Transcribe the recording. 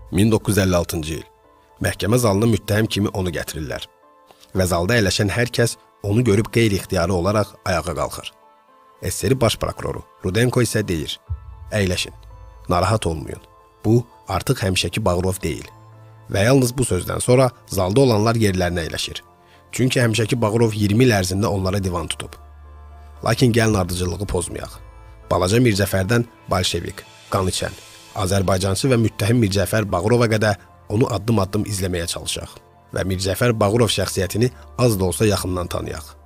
1956-cı il. Məhkəmə zalına müttəhim kimi onu gətirirlər. Və zalda əyləşən hər kəs onu görüb qeyri-ixtiyari olaraq ayağa qalxır. SSR baş prokuroru Rudenko isə deyir: "Əyləşin, narahat olmayın. Bu artıq həmişəki Bağırov deyil." Və yalnız bu sözdən sonra zalda olanlar yerlərinə əyləşir. Çünki həmişəki Bağırov 20 il ərzində onlara divan tutub. Lakin gəlin ardıcılığı pozmayaq. Balaca Mirzəfərdən Bolşevik, qan içən, Azərbaycançı və müttəhim Mirzəfər Bağırova qədər onu addım-addım izləməyə çalışaq və Mirzəfər Bağırov şəxsiyyətini az da olsa yaxından tanıyaq.